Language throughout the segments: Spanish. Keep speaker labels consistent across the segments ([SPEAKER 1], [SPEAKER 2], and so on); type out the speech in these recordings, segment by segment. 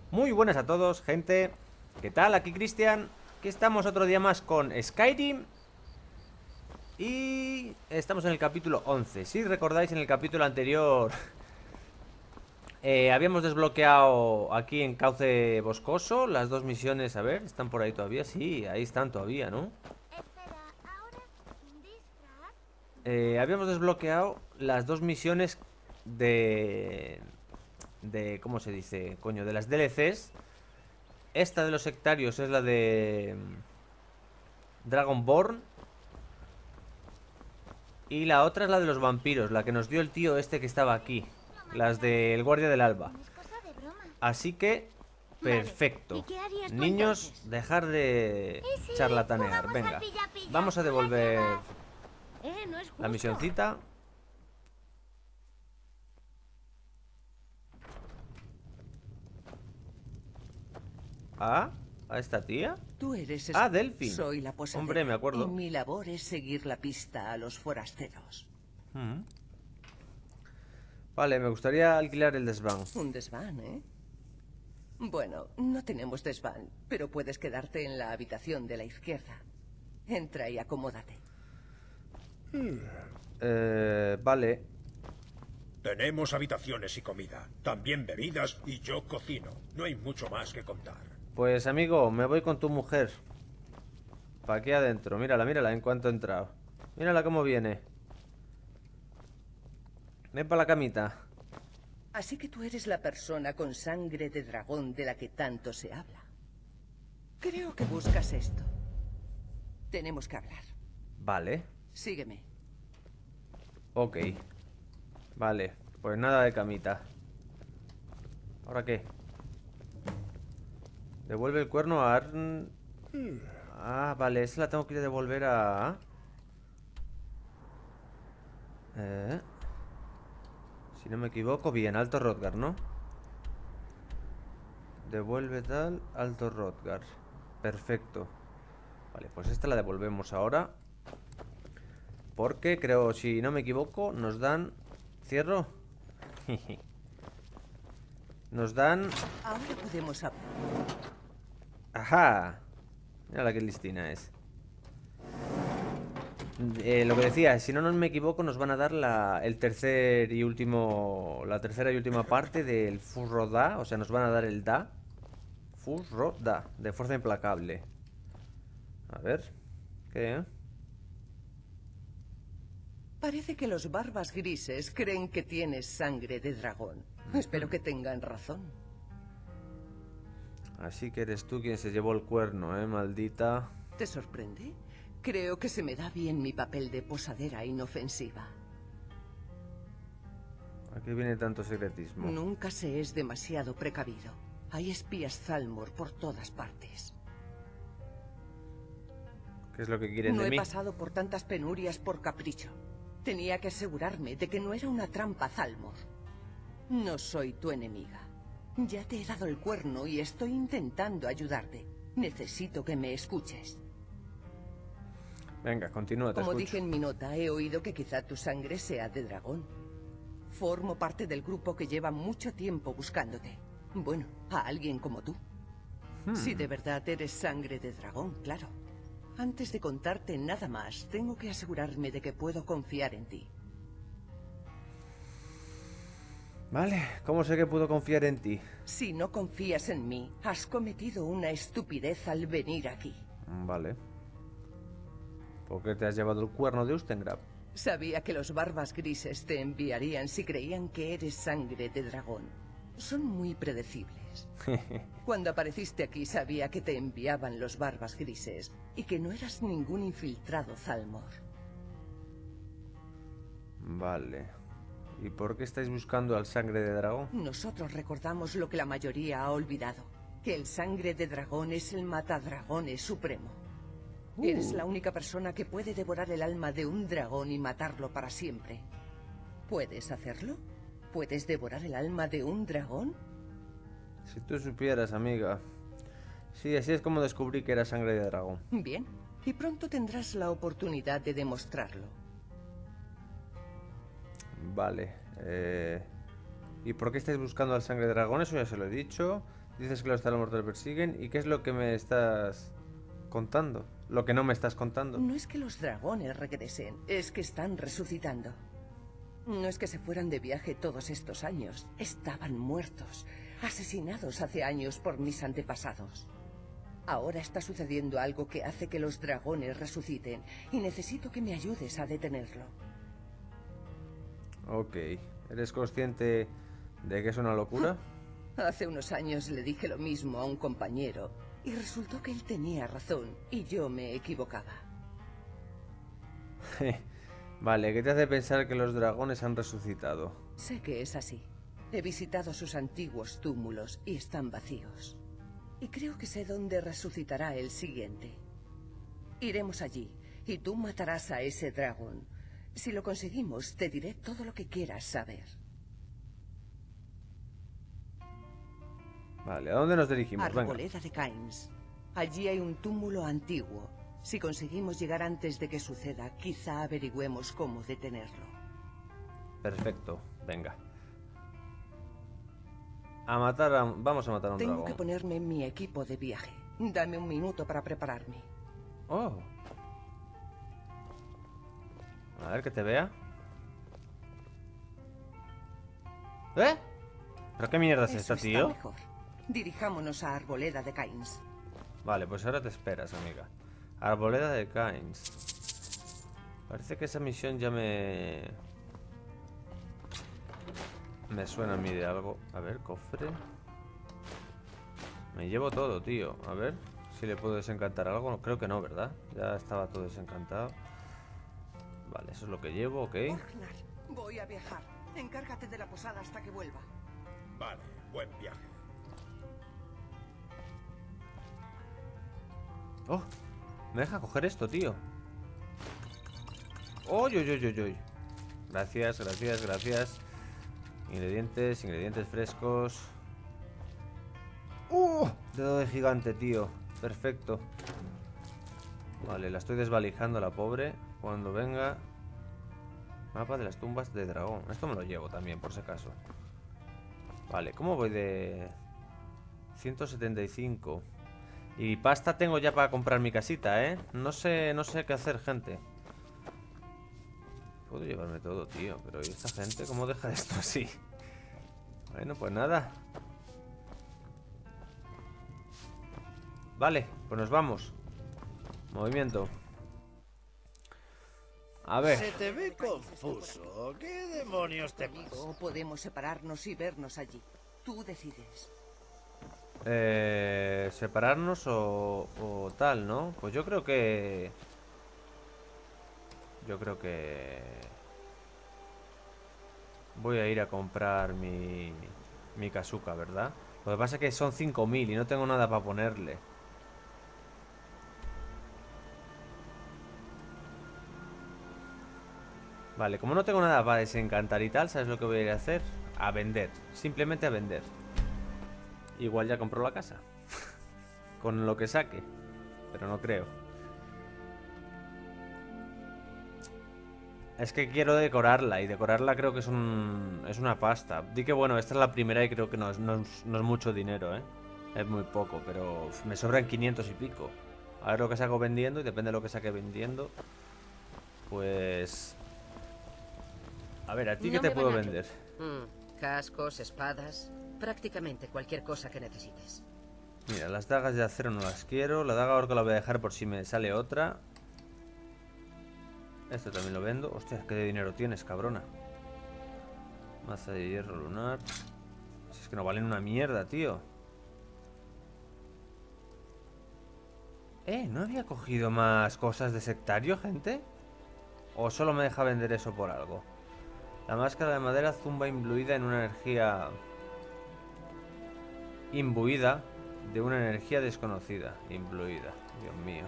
[SPEAKER 1] Muy buenas a todos, gente. ¿Qué tal? Aquí Cristian. Aquí estamos otro día más con Skyrim. Y estamos en el capítulo 11. Si recordáis, en el capítulo anterior habíamos desbloqueado aquí en Cauce Boscoso las dos misiones. A ver, ¿están por ahí todavía? Sí, ahí están todavía, ¿no?
[SPEAKER 2] Espera, ahora disfraz.
[SPEAKER 1] Habíamos desbloqueado las dos misiones de... ¿Cómo se dice? Coño, de las DLCs. Esta de los sectarios es la de Dragonborn. Y la otra es la de los vampiros, la que nos dio el tío este que estaba aquí.
[SPEAKER 2] No,
[SPEAKER 1] Las
[SPEAKER 2] mañana.
[SPEAKER 1] del Guardia del Alba.
[SPEAKER 2] Es cosa de broma.
[SPEAKER 1] Así que,
[SPEAKER 2] Vale. ¿Y
[SPEAKER 1] perfecto.
[SPEAKER 2] qué harías tú
[SPEAKER 1] Niños,
[SPEAKER 2] entonces?
[SPEAKER 1] dejar de
[SPEAKER 2] ¿Y si
[SPEAKER 1] charlatanear.
[SPEAKER 2] jugamos al
[SPEAKER 1] Venga,
[SPEAKER 2] pilla-pilla?
[SPEAKER 1] vamos a
[SPEAKER 2] ¿Me la
[SPEAKER 1] devolver
[SPEAKER 2] llevas? No es
[SPEAKER 1] la
[SPEAKER 2] justo.
[SPEAKER 1] misioncita. ¿A esta tía?
[SPEAKER 3] Tú eres
[SPEAKER 1] Ah,
[SPEAKER 3] Sky.
[SPEAKER 1] Delfin.
[SPEAKER 3] Soy la posadera.
[SPEAKER 1] Hombre, me
[SPEAKER 3] Y
[SPEAKER 1] acuerdo.
[SPEAKER 3] mi labor es seguir la pista a los forasteros.
[SPEAKER 1] Mm. Vale, me gustaría alquilar el desván.
[SPEAKER 3] Un desván, ¿eh? Bueno, no tenemos desván, pero puedes quedarte en la habitación de la izquierda. Entra y acomódate.
[SPEAKER 1] Vale.
[SPEAKER 4] Tenemos habitaciones y comida, también bebidas y yo cocino. No hay mucho más que contar.
[SPEAKER 1] Pues amigo, me voy con tu mujer. Pa' aquí adentro, mírala, mírala en cuanto he entrado. Mírala cómo viene. Ven para la camita.
[SPEAKER 3] Así que tú eres la persona con sangre de dragón de la que tanto se habla. Creo que buscas esto. Tenemos que hablar.
[SPEAKER 1] Vale,
[SPEAKER 3] Sígueme.
[SPEAKER 1] ok. Vale, pues nada de camita. ¿Ahora qué? Devuelve el cuerno a Arn... Ah, vale, esa la tengo que ir a devolver a... Si no me equivoco, bien, Alto Hrothgar, ¿no? Devuelve tal, Alto Hrothgar. Perfecto. Vale, pues esta la devolvemos ahora. Porque creo, si no me equivoco, nos dan... ¿Cierro? Nos dan...
[SPEAKER 3] Ahora podemos hablar.
[SPEAKER 1] ¡Ajá! Mira la que listina es. Lo que decía, si no me equivoco, nos van a dar el tercer y último... La tercera y última parte del Fusroda. O sea, nos van a dar el Da. Fusroda, de Fuerza Implacable. A ver. ¿Qué?
[SPEAKER 3] Parece que los barbas grises creen que tienes sangre de dragón. Espero que tengan razón.
[SPEAKER 1] Así que eres tú quien se llevó el cuerno, maldita.
[SPEAKER 3] ¿Te sorprende? Creo que se me da bien mi papel de posadera inofensiva.
[SPEAKER 1] ¿A qué viene tanto secretismo?
[SPEAKER 3] Nunca se es demasiado precavido. Hay espías Thalmor por todas partes.
[SPEAKER 1] ¿Qué es lo que quieren
[SPEAKER 3] No
[SPEAKER 1] de
[SPEAKER 3] he
[SPEAKER 1] mí?
[SPEAKER 3] pasado por tantas penurias por capricho. Tenía que asegurarme de que no era una trampa Thalmor. No soy tu enemiga. Ya te he dado el cuerno y estoy intentando ayudarte. Necesito que me escuches.
[SPEAKER 1] Venga, continúa, te
[SPEAKER 3] Como
[SPEAKER 1] escucho.
[SPEAKER 3] dije en mi nota, he oído que quizá tu sangre sea de dragón. Formo parte del grupo que lleva mucho tiempo buscándote. Bueno, a alguien como tú. Si de verdad eres sangre de dragón, claro. Antes de contarte nada más, tengo que asegurarme de que puedo confiar en ti.
[SPEAKER 1] Vale, ¿cómo sé que puedo confiar en ti?
[SPEAKER 3] Si no confías en mí, has cometido una estupidez al venir aquí.
[SPEAKER 1] Vale. ¿Por qué te has llevado el cuerno de Ustengrab?
[SPEAKER 3] Sabía que los barbas grises te enviarían si creían que eres sangre de dragón. Son muy predecibles. Cuando apareciste aquí sabía que te enviaban los barbas grises y que no eras ningún infiltrado Thalmor.
[SPEAKER 1] Vale. ¿Y por qué estáis buscando al sangre de dragón?
[SPEAKER 3] Nosotros recordamos lo que la mayoría ha olvidado, que el sangre de dragón es el matadragones supremo. Eres la única persona que puede devorar el alma de un dragón y matarlo para siempre. ¿Puedes hacerlo? ¿Puedes devorar el alma de un dragón?
[SPEAKER 1] Si tú supieras, amiga. Sí, así es como descubrí que era sangre de dragón.
[SPEAKER 3] Bien, y pronto tendrás la oportunidad de demostrarlo.
[SPEAKER 1] Vale. ¿Y por qué estáis buscando al sangre de dragón? Eso ya se lo he dicho. Dices que los Thalmor te persiguen. ¿Y qué es lo que me estás contando? Lo que no me estás contando.
[SPEAKER 3] No es que los dragones regresen, es que están resucitando. No es que se fueran de viaje todos estos años. Estaban muertos, asesinados hace años por mis antepasados. Ahora está sucediendo algo que hace que los dragones resuciten y necesito que me ayudes a detenerlo.
[SPEAKER 1] Ok. ¿Eres consciente de que es una locura?
[SPEAKER 3] Hace unos años le dije lo mismo a un compañero y resultó que él tenía razón y yo me equivocaba.
[SPEAKER 1] Vale, ¿qué te hace pensar que los dragones han resucitado?
[SPEAKER 3] Sé que es así. He visitado sus antiguos túmulos y están vacíos. Y creo que sé dónde resucitará el siguiente. Iremos allí y tú matarás a ese dragón. Si lo conseguimos, te diré todo lo que quieras saber.
[SPEAKER 1] Vale, ¿a dónde nos dirigimos? Venga.
[SPEAKER 3] Arboleda de Cairns. Allí hay un túmulo antiguo. Si conseguimos llegar antes de que suceda, quizá averigüemos cómo detenerlo.
[SPEAKER 1] Perfecto, venga. Vamos a matar a un
[SPEAKER 3] Tengo
[SPEAKER 1] dragón.
[SPEAKER 3] que ponerme en mi equipo de viaje. Dame un minuto para prepararme.
[SPEAKER 1] Oh. A ver, que te vea. ¿Eh? ¿Pero qué mierda es
[SPEAKER 3] Eso
[SPEAKER 1] esta,
[SPEAKER 3] está
[SPEAKER 1] tío?
[SPEAKER 3] mejor. Dirijámonos a Arboleda de Cairns.
[SPEAKER 1] Vale, pues ahora te esperas, amiga. Arboleda de Cairns. Parece que esa misión ya me suena a mí de algo. A ver, cofre. Me llevo todo, tío. A ver si le puedo desencantar algo. No, creo que no, ¿verdad? Ya estaba todo desencantado. Vale, eso es lo que llevo, ok.
[SPEAKER 3] Orgnar, voy a viajar. Encárgate de la posada hasta que vuelva.
[SPEAKER 4] Vale, buen viaje.
[SPEAKER 1] Oh, me deja coger esto, tío. ¡Uy, uy, uy, uy, uy! Gracias, gracias, gracias. Ingredientes frescos. Dedo de gigante, tío. Perfecto. Vale, la estoy desvalijando, la pobre. Cuando venga. Mapa de las tumbas de dragón. Esto me lo llevo también, por si acaso. Vale, ¿cómo voy de 175? Y pasta tengo ya para comprar mi casita, ¿eh? No sé qué hacer, gente. Puedo llevarme todo, tío. Pero ¿y esta gente cómo deja esto así? Bueno, pues nada. Vale, pues nos vamos. Movimiento. A ver.
[SPEAKER 5] Se te ve confuso. ¿Qué demonios te pasa?
[SPEAKER 3] O podemos separarnos y vernos allí. Tú decides.
[SPEAKER 1] Separarnos o tal, ¿no? Pues yo creo que... voy a ir a comprar mi casuca, ¿verdad? Lo que pasa es que son 5000 y no tengo nada para ponerle. Vale, como no tengo nada para desencantar y tal, ¿sabes lo que voy a ir a hacer? A vender, simplemente a vender. Igual ya compró la casa. Con lo que saque. Pero no creo. Es que quiero decorarla. Y decorarla creo que es una pasta. Di que bueno, esta es la primera y creo que no es mucho dinero, ¿eh? Es muy poco, pero me sobran 500 y pico. A ver lo que saco vendiendo. Y depende de lo que saque vendiendo. Pues... A ver, ¿a ti qué te puedo vender?
[SPEAKER 6] Cascos, espadas, prácticamente cualquier cosa que necesites.
[SPEAKER 1] Mira, las dagas de acero no las quiero. La daga orca la voy a dejar por si me sale otra. Esto también lo vendo. Hostia, ¿qué de dinero tienes, cabrona? Maza de hierro lunar. Si es que no valen una mierda, tío. ¿No había cogido más cosas de sectario, gente? ¿O solo me deja vender eso por algo? La máscara de madera zumba imbuida en una energía... Imbuida de una energía desconocida. Imbuida, Dios mío.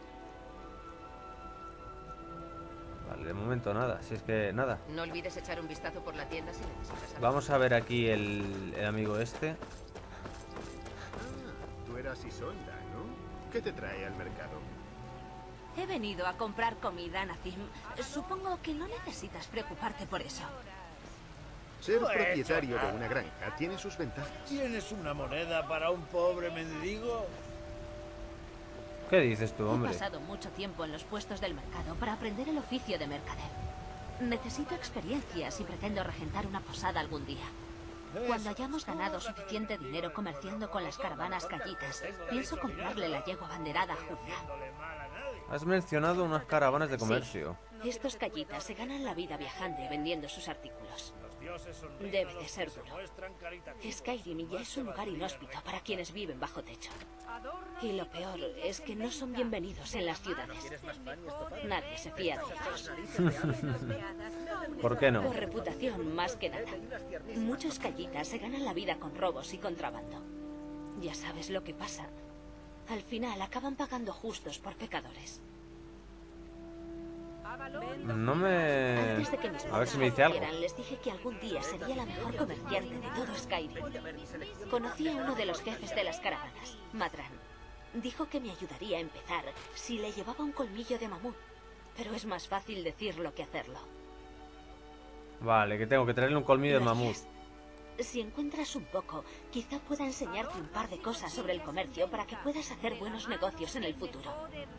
[SPEAKER 1] Vale, de momento nada, si es que nada.
[SPEAKER 6] No olvides echar un vistazo por la tienda si necesitas algo.
[SPEAKER 1] Vamos a ver aquí el amigo este.
[SPEAKER 7] Tú eras Isolda, ¿no? ¿Qué te trae al mercado?
[SPEAKER 2] He venido a comprar comida, Nazim. Supongo que no necesitas preocuparte por eso.
[SPEAKER 7] Ser
[SPEAKER 5] No he hecho
[SPEAKER 7] propietario de
[SPEAKER 5] nada.
[SPEAKER 7] una granja tiene sus ventajas.
[SPEAKER 5] ¿Tienes una moneda para un pobre mendigo?
[SPEAKER 1] ¿Qué dices tú,
[SPEAKER 2] He
[SPEAKER 1] hombre?
[SPEAKER 2] pasado mucho tiempo en los puestos del mercado para aprender el oficio de mercader. Necesito experiencia si pretendo regentar una posada algún día. Cuando hayamos ganado suficiente dinero comerciando con las caravanas gallitas, pienso comprarle la yegua abanderada a Julia.
[SPEAKER 1] Has mencionado unas caravanas de
[SPEAKER 2] Sí.
[SPEAKER 1] comercio.
[SPEAKER 2] Estos gallitas se ganan la vida viajando y vendiendo sus artículos. Debe de ser duro. Skyrim ya es un lugar inhóspito para quienes viven bajo techo. Y lo peor es que no son bienvenidos en las ciudades. Nadie se fía de ellos.
[SPEAKER 1] ¿Por qué no?
[SPEAKER 2] Por reputación, más que nada. Muchos gallitas se ganan la vida con robos y contrabando. Ya sabes lo que pasa. Al final acaban pagando justos por pecadores.
[SPEAKER 1] No me...
[SPEAKER 2] Antes de que mis
[SPEAKER 1] A ver si me
[SPEAKER 2] padres
[SPEAKER 1] dice algo.
[SPEAKER 2] murieran, les dije que algún día sería la mejor comerciante de todo Skyrim. Conocí a uno de los jefes de las caravanas, Madran. Dijo que me ayudaría a empezar si le llevaba un colmillo de mamut. Pero es más fácil decirlo que hacerlo.
[SPEAKER 1] Vale, que tengo que traerle un colmillo de
[SPEAKER 2] ¿Lo
[SPEAKER 1] mamut.
[SPEAKER 2] harías? Si encuentras un poco, quizá pueda enseñarte un par de cosas sobre el comercio para que puedas hacer buenos negocios en el futuro.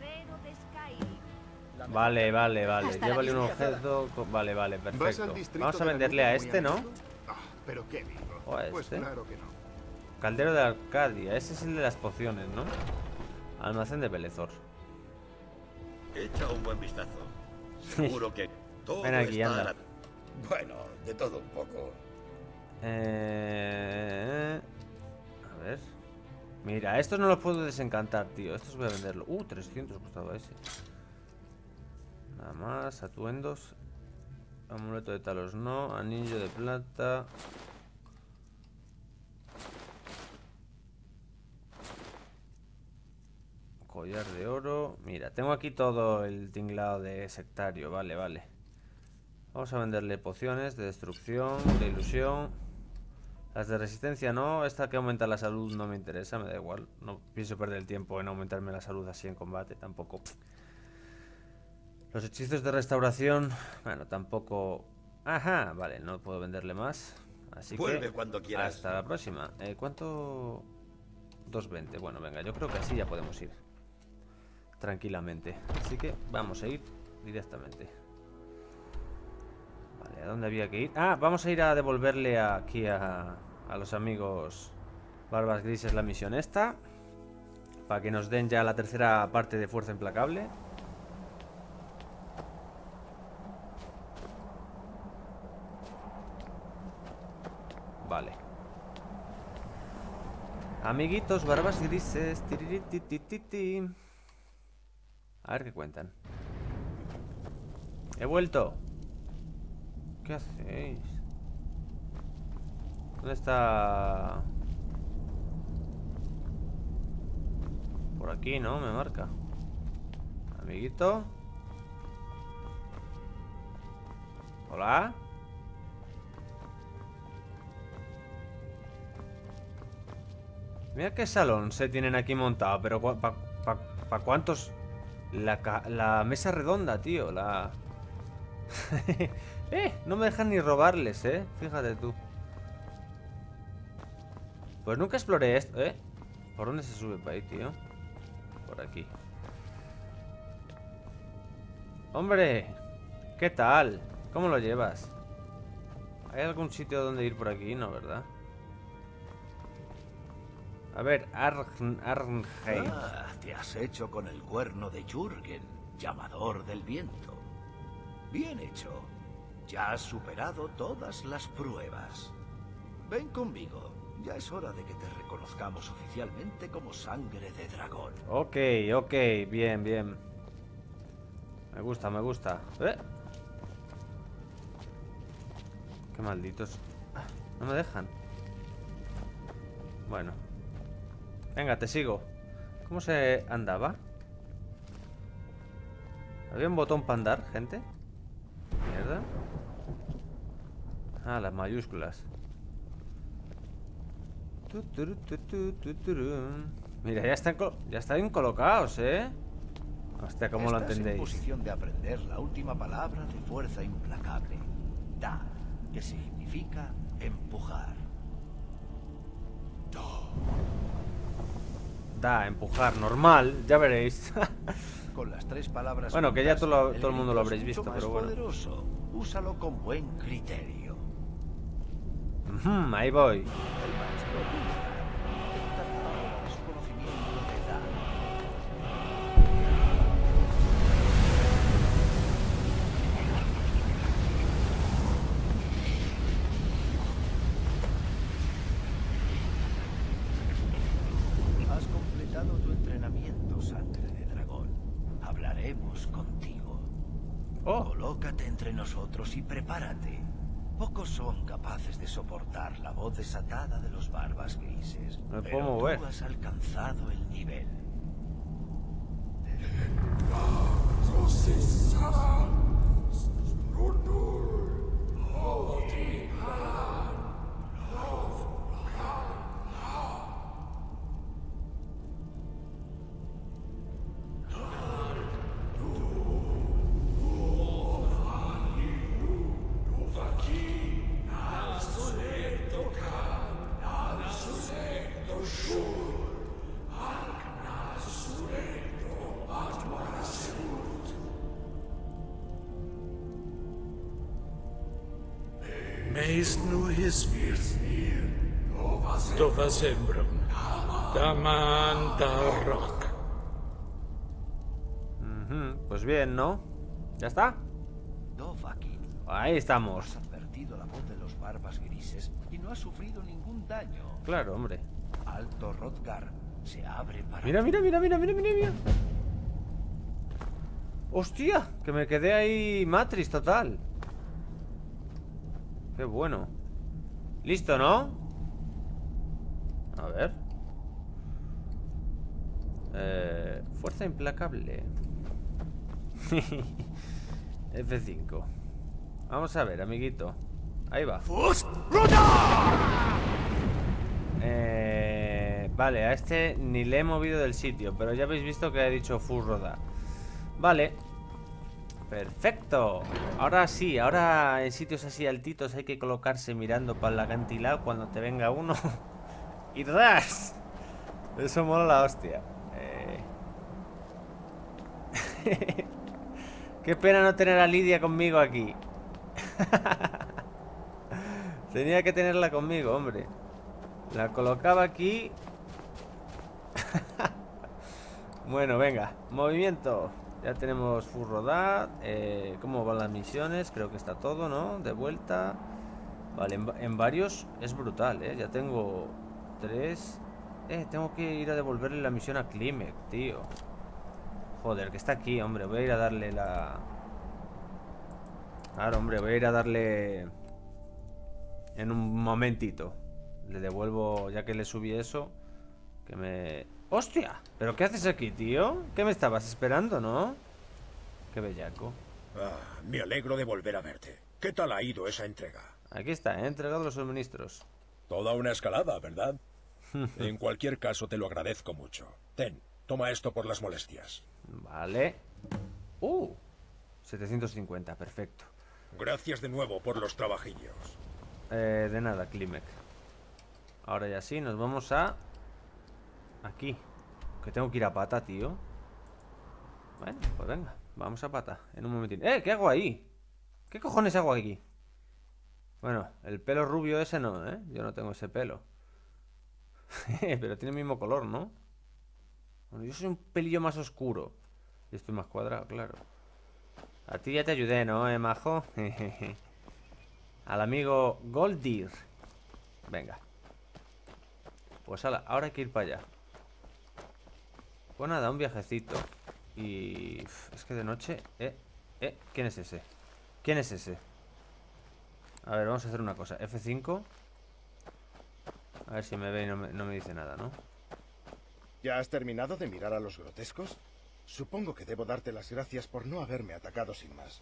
[SPEAKER 1] Vale, vale, vale.
[SPEAKER 2] Hasta la
[SPEAKER 1] Llévale un
[SPEAKER 2] vista.
[SPEAKER 1] objeto. Vale, vale,
[SPEAKER 7] ¿Vas al
[SPEAKER 1] perfecto.
[SPEAKER 7] distrito
[SPEAKER 1] Vamos a
[SPEAKER 7] de la
[SPEAKER 1] venderle
[SPEAKER 7] luz
[SPEAKER 1] a
[SPEAKER 7] muy
[SPEAKER 1] este, ¿no?
[SPEAKER 7] menudo? Ah, pero qué digo.
[SPEAKER 1] O a
[SPEAKER 7] Pues
[SPEAKER 1] este.
[SPEAKER 7] claro que no.
[SPEAKER 1] Caldero de Arcadia. Ese es el de las pociones, ¿no? Almacén de Belezor.
[SPEAKER 8] Echa un buen vistazo. Seguro que todo
[SPEAKER 1] Ven aquí,
[SPEAKER 8] está
[SPEAKER 1] anda.
[SPEAKER 8] a la- Bueno, de todo un poco.
[SPEAKER 1] A ver. Mira, estos no los puedo desencantar, tío. Estos voy a venderlo. 300 costaba ese. Nada más, atuendos. Amuleto de talos no. Anillo de plata. Collar de oro. Mira, tengo aquí todo el tinglado de sectario. Vale, vale. Vamos a venderle pociones de destrucción, de ilusión. Las de resistencia no. Esta que aumenta la salud no me interesa, me da igual. No pienso perder el tiempo en aumentarme la salud así en combate, tampoco. Los hechizos de restauración, bueno, tampoco. Ajá, vale, no puedo venderle más. Así
[SPEAKER 8] Vuelve
[SPEAKER 1] que
[SPEAKER 8] cuando quieras.
[SPEAKER 1] hasta la próxima. ¿Cuánto? 220. Bueno, venga, yo creo que así ya podemos ir tranquilamente. Así que vamos a ir directamente. Vale, ¿a dónde había que ir? Ah, vamos a ir a devolverle aquí a los amigos Barbas Grises la misión esta, para que nos den ya la tercera parte de Fuerza Implacable. Vale. Amiguitos Barbas Grises. Tirirititititi. A ver qué cuentan. He vuelto. ¿Qué hacéis? ¿Dónde está? Por aquí, ¿no? Me marca. Amiguito. Hola. Mira qué salón se tienen aquí montado. Pero ¿para cuántos? La mesa redonda, tío. La... no me dejan ni robarles, fíjate tú. Pues nunca exploré esto, ¿Por dónde se sube para ahí, tío? Por aquí. Hombre, ¿qué tal? ¿Cómo lo llevas? ¿Hay algún sitio donde ir por aquí? No, ¿verdad? A ver, Arnheim.
[SPEAKER 9] Ah, te has hecho con el cuerno de Jürgen, llamador del viento. Bien hecho. Ya has superado todas las pruebas. Ven conmigo. Ya es hora de que te reconozcamos oficialmente como sangre de dragón.
[SPEAKER 1] Ok, ok, bien, bien. Me gusta, me gusta. Qué malditos. No me dejan. Bueno. Venga, te sigo. ¿Cómo se andaba? ¿Había un botón para andar, gente? Mierda. Ah, las mayúsculas. Mira, ya están colocados, Hostia, ¿cómo lo
[SPEAKER 9] Estás en
[SPEAKER 1] entendéis?
[SPEAKER 9] posición de aprender la última palabra de fuerza implacable. Da. que significa empujar.
[SPEAKER 1] Da, empujar, normal, ya veréis.
[SPEAKER 9] Con las 3 palabras
[SPEAKER 1] bueno, que ya
[SPEAKER 9] juntas,
[SPEAKER 1] todo el mundo lo
[SPEAKER 9] grito
[SPEAKER 1] habréis
[SPEAKER 9] es
[SPEAKER 1] visto,
[SPEAKER 9] mucho más
[SPEAKER 1] pero bueno.
[SPEAKER 9] poderoso. Úsalo con buen criterio.
[SPEAKER 1] Ahí voy.
[SPEAKER 9] El maestro Ulgar intenta ahora su conocimiento de Da. Has completado tu entrenamiento, sangre de dragón. Hablaremos contigo.
[SPEAKER 1] Oh,
[SPEAKER 9] Colócate entre nosotros y prepárate. Pocos son capaces de soportar la voz desatada de los barbas grises.
[SPEAKER 1] me puedo
[SPEAKER 9] Pero
[SPEAKER 1] mover.
[SPEAKER 9] tú has alcanzado el nivel.
[SPEAKER 10] Meist nu hismir, Dova Sembrum, Daman Darrock.
[SPEAKER 1] Pues bien, ¿no? ¿Ya está?
[SPEAKER 9] Dovahkiin,
[SPEAKER 1] Ahí estamos.
[SPEAKER 9] has advertido la voz de los barbas grises y no has sufrido ningún daño.
[SPEAKER 1] Claro, hombre.
[SPEAKER 9] Alto Hrothgar se abre para
[SPEAKER 1] Mira,
[SPEAKER 9] ti.
[SPEAKER 1] mira, mira, mira, mira, mira, mira. ¡Hostia! Que me quedé ahí Matrix total. Qué bueno. Listo, ¿no? A ver. Fuerza implacable. F5. Vamos a ver, amiguito. Ahí va. Vale, a este ni le he movido del sitio, pero ya habéis visto que ha dicho Full Roda. Vale. Perfecto. Ahora sí, ahora en sitios así altitos hay que colocarse mirando para el acantilado cuando te venga uno. Y ¡ras! Eso mola la hostia. Qué pena no tener a Lidia conmigo aquí. Tenía que tenerla conmigo, hombre. La colocaba aquí. Bueno, venga. Movimiento. Ya tenemos Full Rodad. ¿Cómo van las misiones? Creo que está todo, ¿no? De vuelta. Vale, en varios es brutal, ¿eh? Ya tengo 3. Tengo que ir a devolverle la misión a Klimek, tío. Joder, que está aquí, hombre. Voy a ir a darle la... Claro, hombre, voy a ir a darle... En un momentito. Le devuelvo, ya que le subí eso. Que me... ¡Hostia! ¿Pero qué haces aquí, tío? ¿Qué me estabas esperando, no? Qué bellaco.
[SPEAKER 4] Ah, me alegro de volver a verte. ¿Qué tal ha ido esa entrega?
[SPEAKER 1] Aquí está, he entregado los suministros.
[SPEAKER 4] Toda una escalada, ¿verdad? En cualquier caso, te lo agradezco mucho. Ten, toma esto por las molestias.
[SPEAKER 1] Vale. 750, perfecto.
[SPEAKER 4] Gracias de nuevo por los trabajillos.
[SPEAKER 1] De nada, Klimek. Ahora ya sí, nos vamos a... Aquí. Que tengo que ir a pata, tío. Bueno, pues venga, vamos a pata. En un momentito. ¿Qué hago ahí? ¿Qué cojones hago aquí? Bueno, el pelo rubio ese no, ¿eh? Yo no tengo ese pelo. Pero tiene el mismo color, ¿no? Bueno, yo soy un pelillo más oscuro. Y estoy más cuadrado, claro. A ti ya te ayudé, ¿no, majo? Al amigo Goldir. Venga. Pues ahora hay que ir para allá. Pues nada, un viajecito. Y... es que de noche... ¿Quién es ese? ¿Quién es ese? A ver, vamos a hacer una cosa. F5. A ver si me ve y no me dice nada, ¿no?
[SPEAKER 7] ¿Ya has terminado de mirar a los grotescos? Supongo que debo darte las gracias por no haberme atacado sin más.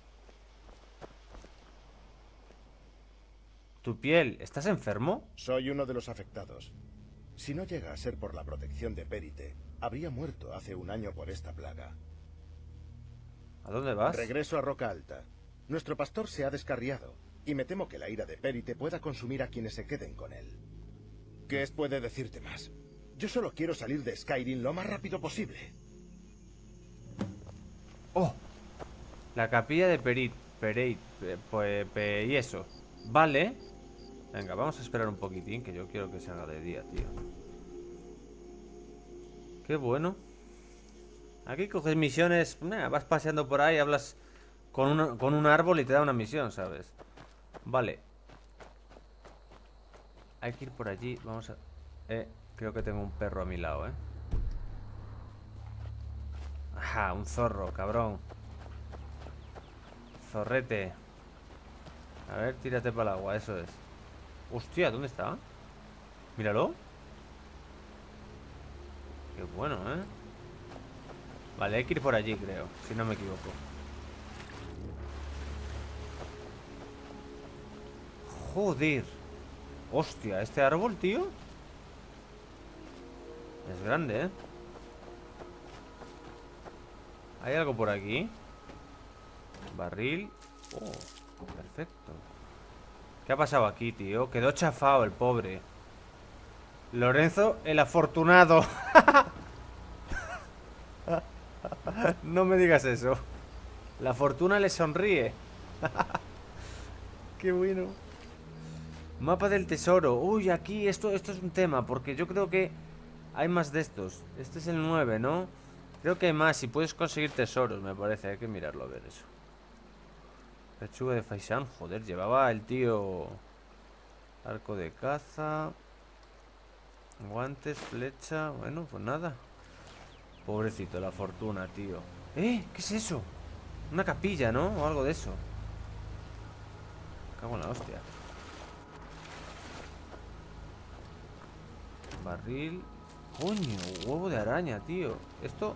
[SPEAKER 1] Tu piel, ¿estás enfermo?
[SPEAKER 7] Soy uno de los afectados. Si no llega a ser por la protección de Périte, habría muerto hace un año por esta plaga.
[SPEAKER 1] ¿A dónde vas?
[SPEAKER 7] Regreso a Roca Alta. Nuestro pastor se ha descarriado. Y me temo que la ira de Perite pueda consumir a quienes se queden con él. ¿Qué puede decirte más? Yo solo quiero salir de Skyrim lo más rápido posible.
[SPEAKER 1] ¡Oh! La capilla de y eso. Vale. Venga, vamos a esperar un poquitín, que yo quiero que se haga de día, tío. Qué bueno. Aquí coges misiones, vas paseando por ahí, hablas con un árbol y te da una misión, ¿sabes? Vale. Hay que ir por allí, vamos a... creo que tengo un perro a mi lado, Ajá, un zorro, cabrón. Zorrete. A ver, tírate para el agua, eso es. Hostia, ¿dónde está? Míralo. Qué bueno, Vale, hay que ir por allí, creo, si no me equivoco. Joder. Hostia, este árbol, tío, es grande, ¿Hay algo por aquí? Barril. Oh, perfecto. ¿Qué ha pasado aquí, tío? Quedó chafado el pobre Lorenzo el afortunado. No me digas eso. La fortuna le sonríe. Qué bueno. Mapa del tesoro. Uy, aquí esto es un tema, porque yo creo que hay más de estos. Este es el 9, ¿no? Creo que hay más y puedes conseguir tesoros, me parece. Hay que mirarlo a ver eso. Pechuga de faisán. Joder, llevaba el tío arco de caza, guantes, flecha. Bueno, pues nada. Pobrecito, la fortuna, tío. ¿Qué es eso? Una capilla, ¿no? O algo de eso. Me cago en la hostia. Barril. Coño, huevo de araña, tío. Esto...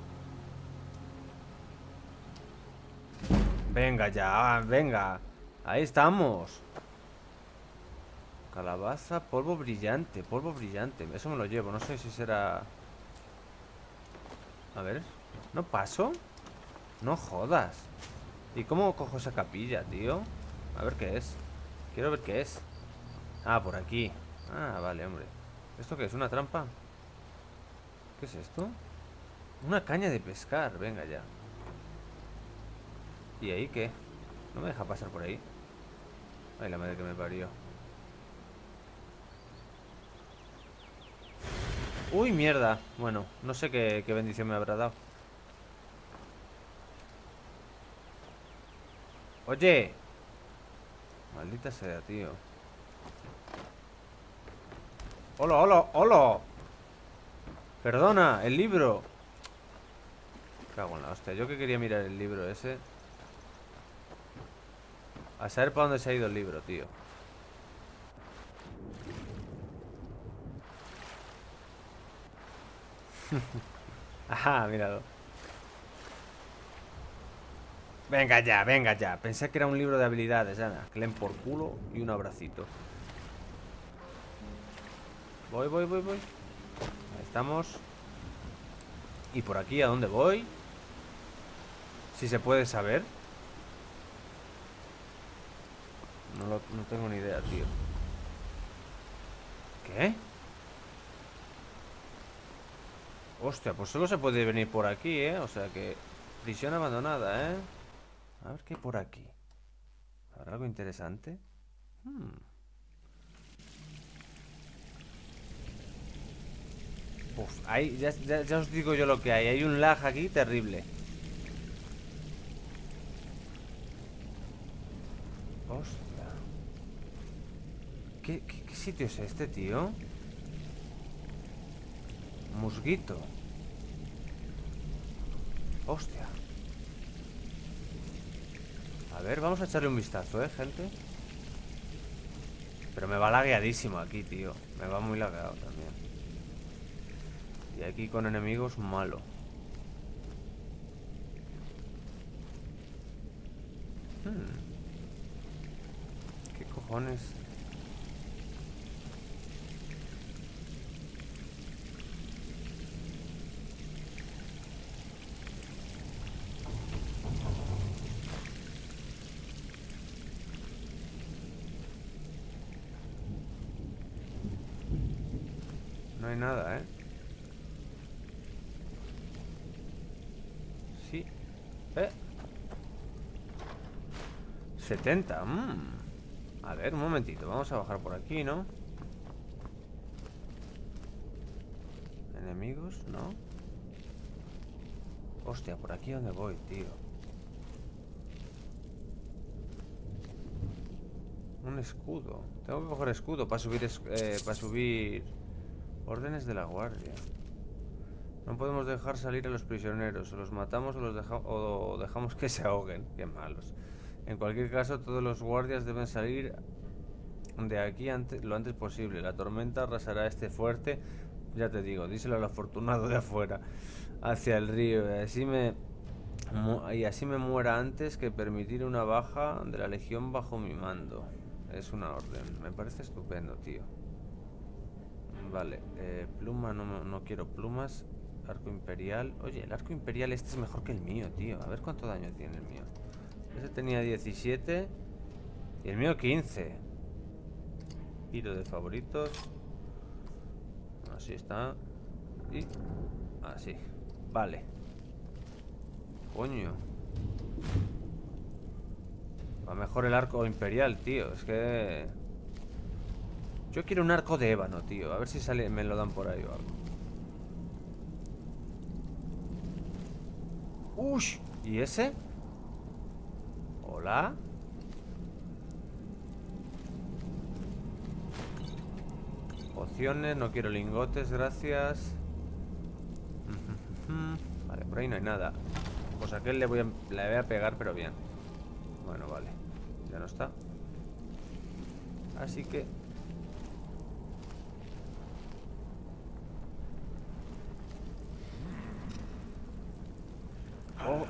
[SPEAKER 1] Venga ya, venga. Ahí estamos. Calabaza, polvo brillante. Polvo brillante, eso me lo llevo. No sé si será... A ver, ¿no paso? No jodas. ¿Y cómo cojo esa capilla, tío? A ver qué es. Quiero ver qué es. Ah, por aquí. Ah, vale, hombre. ¿Esto qué es? ¿Una trampa? ¿Qué es esto? Una caña de pescar, venga ya. ¿Y ahí qué? ¿No me deja pasar por ahí? Ay, la madre que me parió. Uy, mierda. Bueno, no sé qué bendición me habrá dado. Oye. Maldita sea, tío. Hola, hola, hola. Perdona, el libro. Cago en la hostia. Yo que quería mirar el libro ese. A saber para dónde se ha ido el libro, tío. Ajá, míralo. Venga ya, venga ya. Pensé que era un libro de habilidades, Ana. Que leen por culo y un abracito. Voy. Ahí estamos. ¿Y por aquí a dónde voy? Si se puede saber. No tengo ni idea, tío. ¿Qué? Hostia, pues solo se puede venir por aquí, O sea que... Prisión abandonada, A ver qué hay por aquí. ¿Habrá algo interesante? Uf, ahí ya os digo yo lo que hay. Hay un lag aquí terrible. Hostia. ¿Qué sitio es este, tío? Musguito. Hostia. A ver, vamos a echarle un vistazo, gente. Pero me va lagueadísimo aquí, tío. Me va muy lagueado también. Y aquí con enemigos, malo. ¿Qué cojones? hay nada, ¿eh? Sí. 70. A ver, un momentito. Vamos a bajar por aquí, ¿no? ¿Enemigos? ¿No? Hostia, por aquí donde voy, tío. Un escudo. Tengo que coger escudo para subir órdenes de la guardia. No podemos dejar salir a los prisioneros. O los matamos o dejamos que se ahoguen. Qué malos. En cualquier caso, todos los guardias deben salir de aquí lo antes posible. La tormenta arrasará este fuerte. Ya te digo, díselo al afortunado de afuera. Hacia el río. Y así me muera antes que permitir una baja de la legión bajo mi mando. Es una orden. Me parece estupendo, tío. Vale. Pluma, no quiero plumas. Arco imperial. Oye, el arco imperial este es mejor que el mío, tío. A ver cuánto daño tiene el mío. Ese tenía 17 y el mío 15. Giro de favoritos. Así está. Y así. Vale. Coño. Va mejor el arco imperial, tío. Es que... yo quiero un arco de ébano, tío. A ver si sale, me lo dan por ahí o algo. ¡Ush! ¿Y ese? ¿Hola? Pociones, no quiero lingotes, gracias. Vale, por ahí no hay nada. Pues a aquel le voy a pegar, pero bien. Bueno, vale. Ya no está. Así que... oh.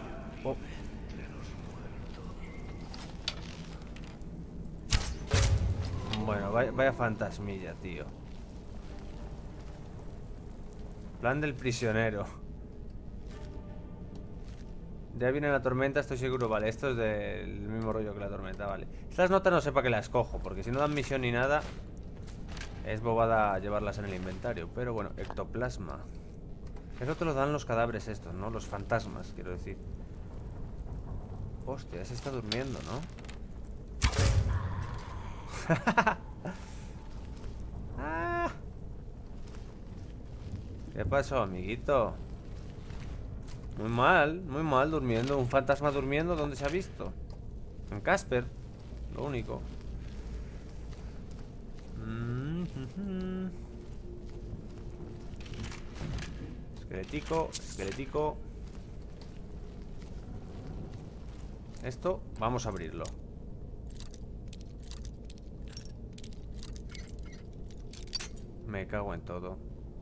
[SPEAKER 1] Bueno, vaya fantasmilla, tío. Plan del prisionero. Ya viene la tormenta, estoy seguro. Vale, esto es del mismo rollo que la tormenta, vale. Estas notas no sé para qué las cojo, porque si no dan misión ni nada, es bobada llevarlas en el inventario. Pero bueno, ectoplasma. Eso te lo dan los cadáveres estos, ¿no? Los fantasmas, quiero decir. Hostia, se está durmiendo, ¿no? ¿Qué pasó, amiguito? Muy mal durmiendo. Un fantasma durmiendo, ¿dónde se ha visto? En Casper, lo único. Esqueletico. Esto, vamos a abrirlo. Me cago en todo.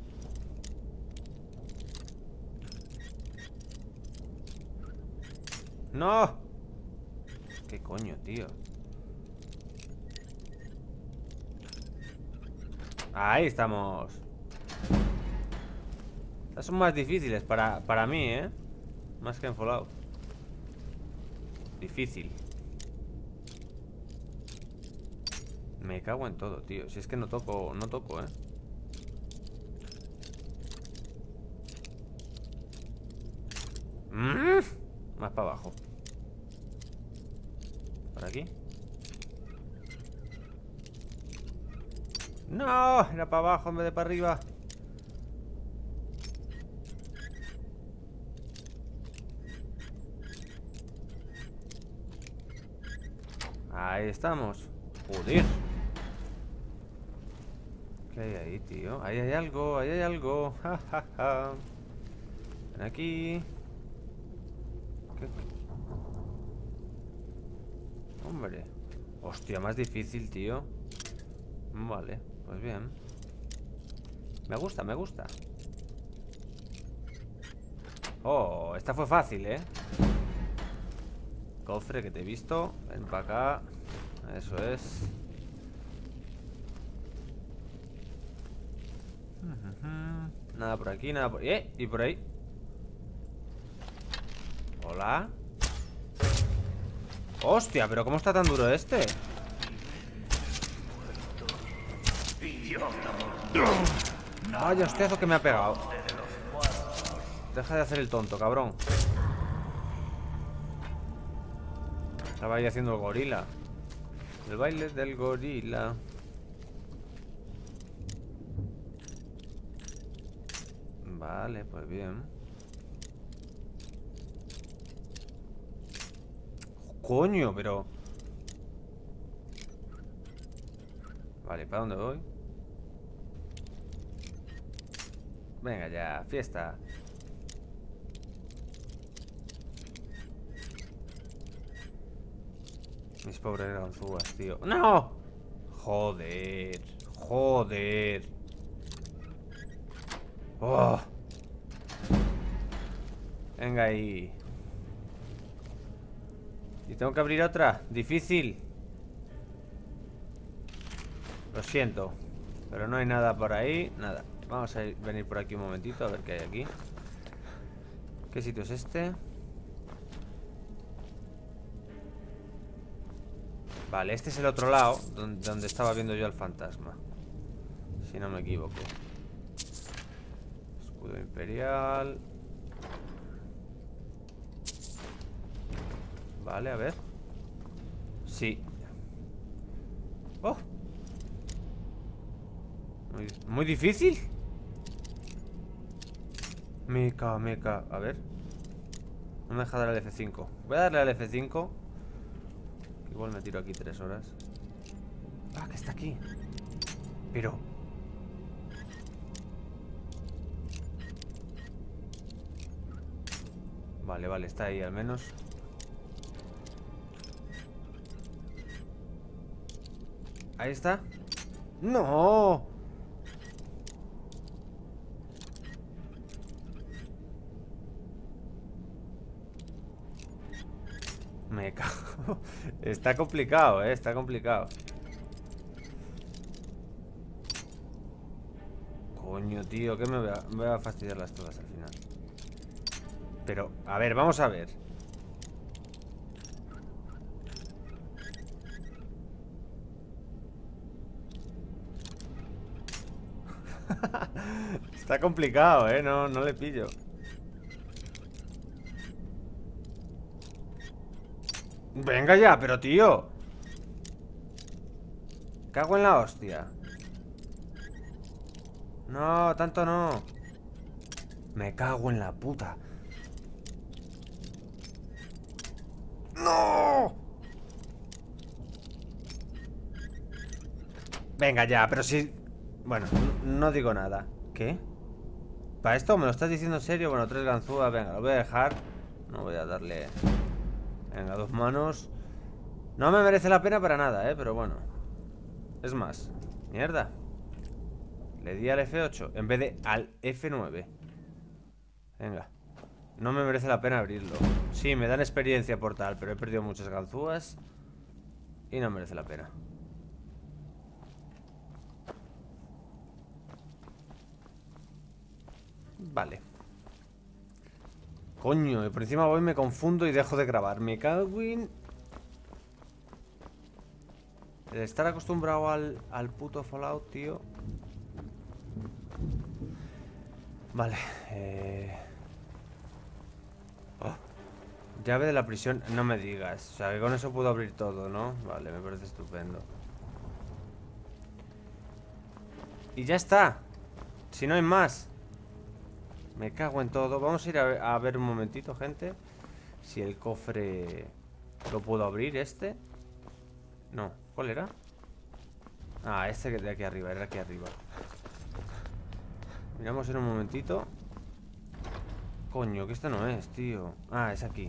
[SPEAKER 1] ¡No! ¿Qué coño, tío? Ahí estamos. Estas son más difíciles para mí, ¿eh? Más que en Fallout. Difícil. Me cago en todo, tío. Si es que no toco, ¿eh? Más para abajo. Por aquí. No, era para abajo en vez de para arriba. Ahí estamos. Joder. ¿Qué hay ahí, tío? Ahí hay algo, ahí hay algo. Ja, ja, ja. Ven aquí. ¿Qué? Hombre. Hostia, más difícil, tío. Vale, pues bien. Me gusta, me gusta. Oh, esta fue fácil, ¿eh? Cofre que te he visto. Ven para acá. Eso es. Nada por aquí, nada por... y por ahí. Hola. Hostia, pero ¿cómo está tan duro este? Vaya hostiazo que me ha pegado. Deja de hacer el tonto, cabrón. Estaba ahí haciendo el gorila. El baile del gorila. Vale, pues bien. Coño, pero... Vale, ¿para dónde voy? Venga ya, fiesta. Mis pobres ganzúas, tío. ¡No! Joder. Joder. Oh. Venga ahí. Y tengo que abrir otra. Difícil. Lo siento. Pero no hay nada por ahí. Nada. Vamos a venir por aquí un momentito a ver qué hay aquí. ¿Qué sitio es este? Vale, este es el otro lado donde estaba viendo yo al fantasma. Si no me equivoco. Escudo imperial. Vale, a ver. Sí. Oh. Muy difícil. Meca. A ver. No me deja dar al F5. Voy a darle al F5. Igual me tiro aquí 3 horas. Ah, que está aquí. Pero... Vale, está ahí al menos. Ahí está. ¡No! Me cago. Está complicado, está complicado. Coño, tío, que me voy a fastidiarlas todas al final. Pero, a ver, vamos a ver. Está complicado, no le pillo. Venga ya, pero tío. Cago en la hostia. No, tanto no. Me cago en la puta. ¡No! Venga ya, pero sí. Bueno, no digo nada. ¿Qué? ¿Para esto me lo estás diciendo en serio? Bueno, 3 ganzúas, venga, lo voy a dejar. No voy a darle... Venga, 2 manos. No me merece la pena para nada, pero bueno. Es más, mierda. Le di al F8 en vez de al F9. Venga. No me merece la pena abrirlo. Sí, me dan experiencia por tal, pero he perdido muchas ganzúas y no merece la pena. Vale. Coño, y por encima voy, me confundo y dejo de grabar. Me cago en... El estar acostumbrado al puto Fallout, tío. Vale. Oh. Llave de la prisión, no me digas. O sea, que con eso puedo abrir todo, ¿no? Vale, me parece estupendo. Y ya está. Si no hay más. Me cago en todo. Vamos a ir a ver un momentito, gente. Si el cofre lo puedo abrir, este. No, ¿cuál era? Ah, este de aquí arriba, era aquí arriba. Miramos en un momentito. Coño, que esto no es, tío. Ah, es aquí.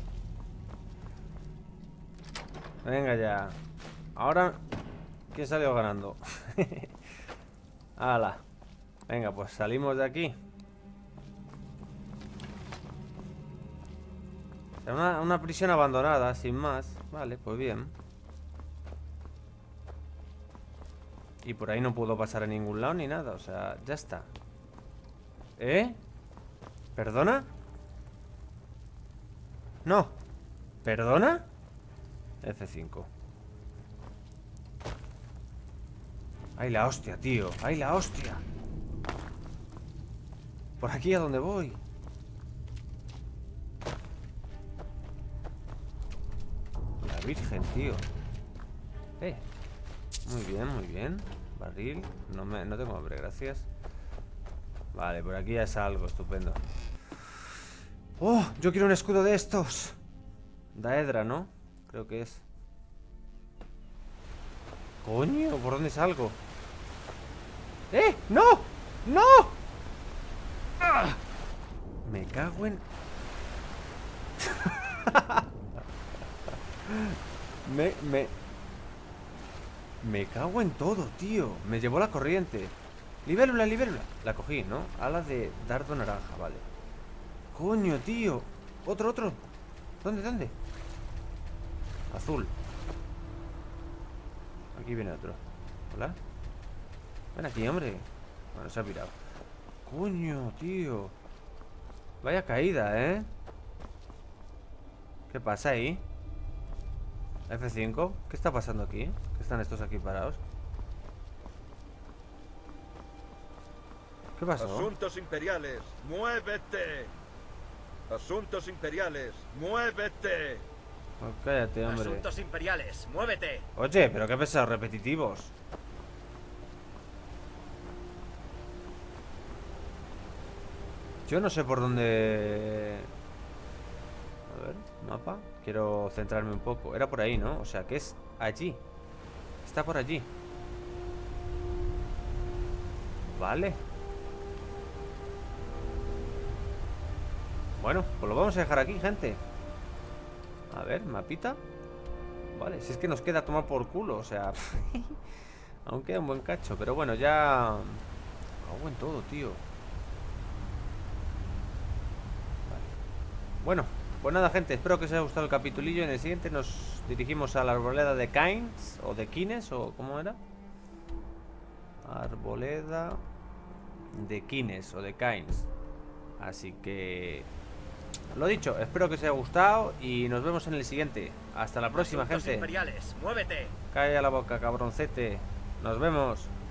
[SPEAKER 1] Venga ya. Ahora, ¿quién salió ganando? ¡Hala! Venga, pues salimos de aquí. Una prisión abandonada, sin más. Vale, pues bien. Y por ahí no puedo pasar a ningún lado ni nada. O sea, ya está. ¿Perdona? No. ¿Perdona? F5. ¡Ay, la hostia, tío! ¡Ay, la hostia! Por aquí a donde voy. La Virgen, tío. Muy bien, muy bien. Barril. No tengo hambre, gracias. Vale, por aquí ya es algo estupendo. ¡Oh! Yo quiero un escudo de estos. Daedra, ¿no? Creo que es. Coño, ¿por dónde salgo? ¡No! ¡No! ¡Ah! Me cago en... Me cago en todo, tío. Me llevó la corriente. Libélula, libélula. La cogí, ¿no? Alas de dardo naranja, vale. Coño, tío. Otro. ¿Dónde? Azul. Aquí viene otro. Hola. Ven aquí, hombre. Bueno, se ha pirado. Coño, tío. Vaya caída, ¿eh? ¿Qué pasa ahí? F5. ¿Qué está pasando aquí? ¿Qué están estos aquí parados? ¿Qué pasó?
[SPEAKER 8] Asuntos imperiales, muévete. Asuntos imperiales, muévete.
[SPEAKER 1] Oh, cállate, hombre.
[SPEAKER 6] Asuntos imperiales, muévete.
[SPEAKER 1] Oye, pero qué pesados repetitivos. Yo no sé por dónde... A ver, mapa. Quiero centrarme un poco. Era por ahí, ¿no? O sea, que es allí. Está por allí. Vale. Bueno, pues lo vamos a dejar aquí, gente. A ver, mapita. Vale, si es que nos queda tomar por culo. O sea, aún queda un buen cacho. Pero bueno, ya... Hago en todo, tío. Vale. Bueno, pues nada, gente, espero que os haya gustado el capitulillo. En el siguiente nos dirigimos a la arboleda de Kynes. O de Kines, o ¿cómo era? Arboleda de Kines o de Kynes. Así que... Lo dicho, espero que os haya gustado y nos vemos en el siguiente. Hasta la próxima, gente.
[SPEAKER 6] Imperiales, muévete.
[SPEAKER 1] Calla la boca, cabroncete. Nos vemos.